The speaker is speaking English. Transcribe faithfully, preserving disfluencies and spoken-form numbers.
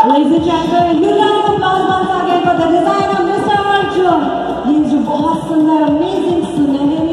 Ladies and gentlemen, you round of applause once again for the designer, Mister Arjun. ये जो बहुत सुंदर, amazing सुनहरे